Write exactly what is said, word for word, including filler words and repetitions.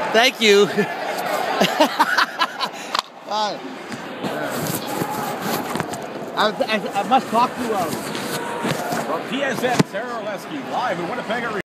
Thank you. uh, I, I, I must talk to uh, From P S N, Sarah Oleski, live in Winnipeg.